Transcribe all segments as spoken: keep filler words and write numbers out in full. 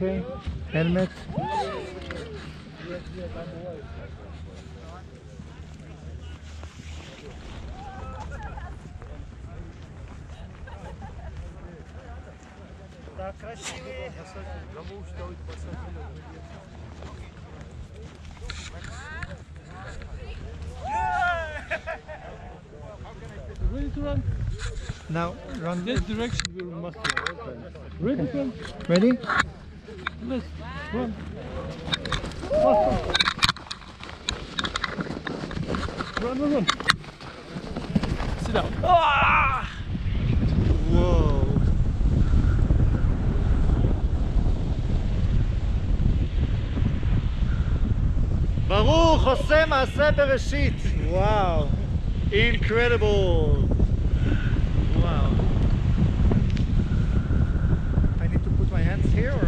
Okay. Helmet. Так, красивые. Ready to run? Now run. This direction we must run. Ready to run? Ready? Let's run. Run, run, run. Sit down. Ah! Whoa. ברוך עושה מעשה בראשית. Wow. Incredible. Wow. I need to put my hands here or?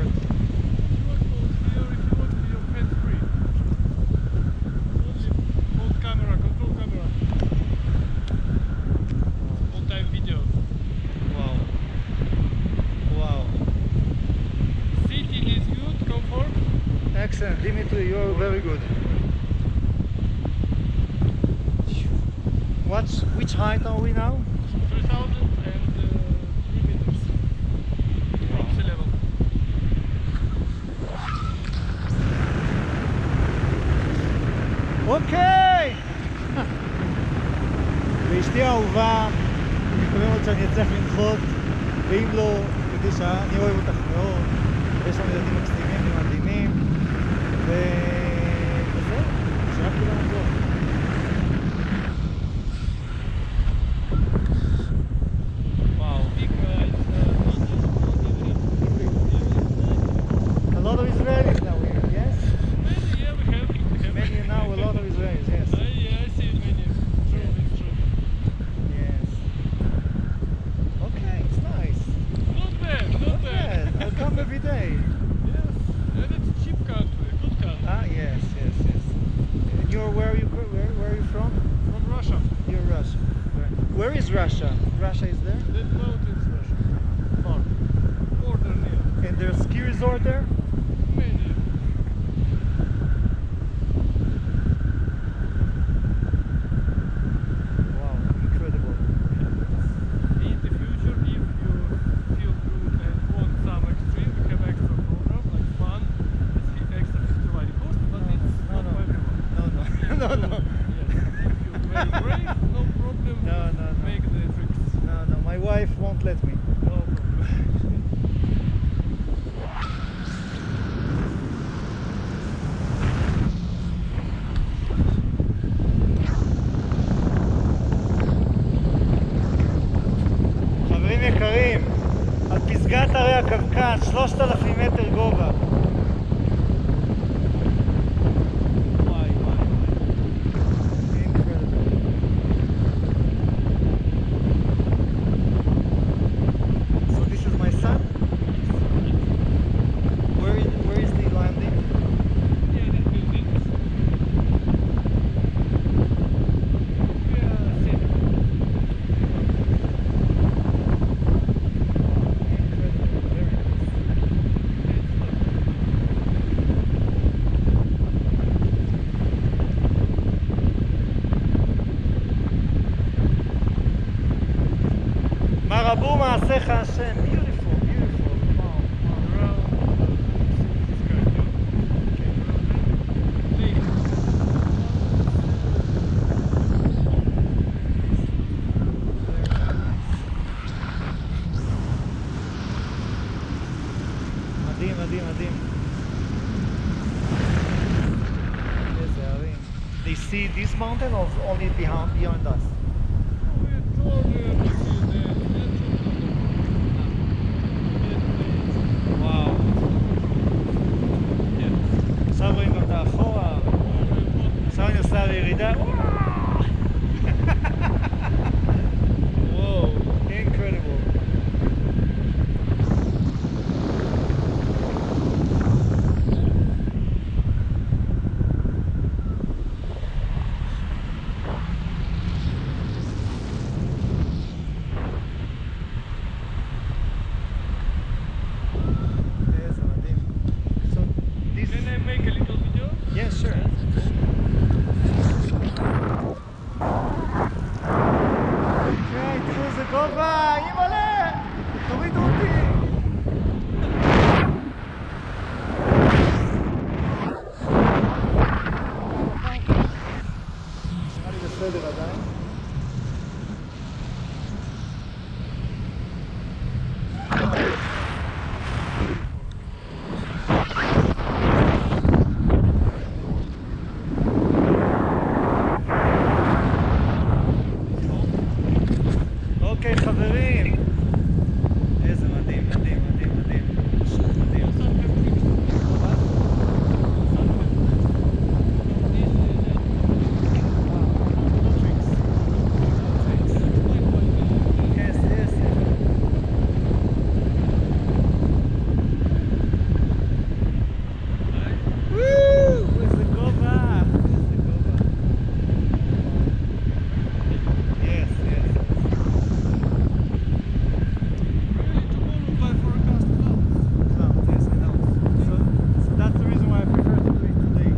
Excellent, Dimitri, you are very good. What's, which height are we now? three thousand three meters from sea level. אוקיי! ואשתי האהובה, אני מקווה מאוד שאני אצליח לנחות, ואם לא, תדעי שאני אוהב אותך מאוד, ויש לנו ילדים מקסימים ומדהימים, וזהו, שרק כולנו טוב. Wow, big guys. A lot of Israelis now here, yes? Many, yeah, we have. We have. Many now, a lot of Israelis, yes. I, yeah, I see many. True, it's true. Yes. Okay, it's nice. Not bad, not, Not bad. bad. I'll come every day. Yes, and it's cheap country, good country. Ah, yes, yes, yes. And you're where are you? Where, where are you from? From Russia. You're Russia. Right. Where is Russia? Russia is there, That mountains Russia. Far. Border near. and there's ski resort there. Many. Wow, incredible. In the future, if you feel good and want some extreme, we have extra program like fun. It's extra fifty cost, but No, it's no, not no. for everyone. No, no, no, no, Yes, if you're very brave, no problem. No, no, no. Make the tricks. no, no. My wife won't let me. No problem. חברים יקרים, על פסגת הרי הקווקז, שלושת אלפים מטר גובה. וואי, וואי, וואי. Incredible. So this is my son? Where is, where is the landing? Yeah, that building. Yeah, see. Incredible, very nice. מה רבו מעשיך השם. Beautiful, beautiful. Wow, wow. Around this guy, yeah. Lake. מדהים, מדהים, מדהים. איזה הרים. They see this mountain or only behind, beyond us? We told you to see the וואו. עכשיו רואים גם את האחורה. עכשיו אני עושה לירידה. וואו, incredible. Yeah, sure. כן, תראו איזה גובה! אימא'לה! תורידו אותי! נראה לי בסדר עדיין. אוקיי חברים, איזה מדהים, מדהים, מדהים, מדהים, פשוט מדהים. Yes, yes, yes. וואו, איזה גובה, איזה גובה. Yes, yes. Clouds, yes, I know. So, so that's the reason why I prefer to do it today.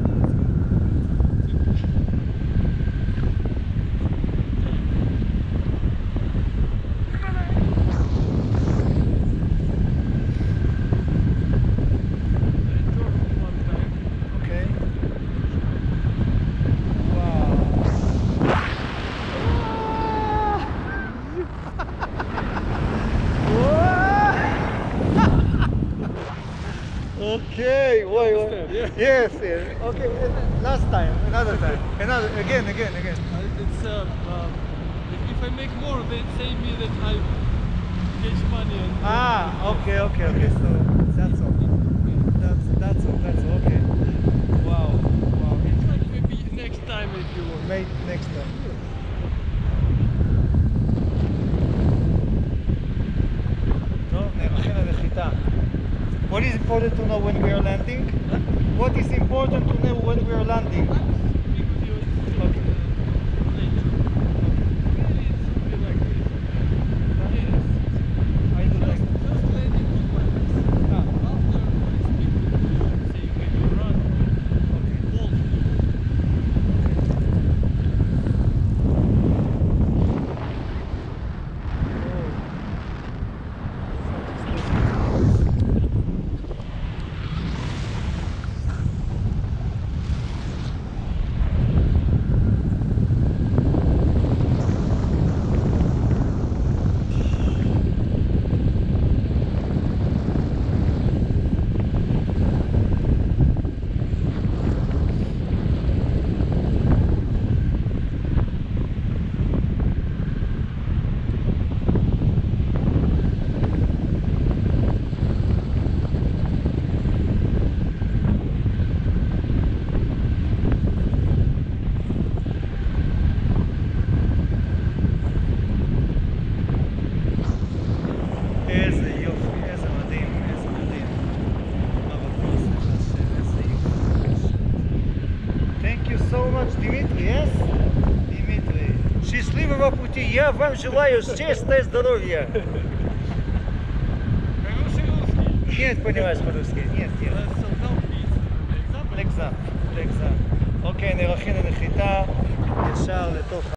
Okay. Wow. Okay, wait, wait. Yeah. Yes, yes. Okay, uh, last time, another time, another, again, again, again. Uh, It's uh, um, if, if I make more, they say me that I get money and Ah, okay, okay, okay. So that's all. That's that's all. That's all. Okay. Wow, wow. It's like maybe next time if you want. Mate, next time. טוב, נערכים לנחיתה. What is important to know when we are landing? What is important to know when we are landing? Okay. I do like איזה יופי, איזה מדהים, איזה מדהים. מה בפרוסס, השם, איזה יופי. Thank you so much, Dimitri, yes? Dimitri. Счастливого пути, я вам желаю счастья и здоровья. Нет, понимаешь по-русски, нет, нет. לגזם, לגזם. אוקיי, נערכים לנחיתה, ישר לתוך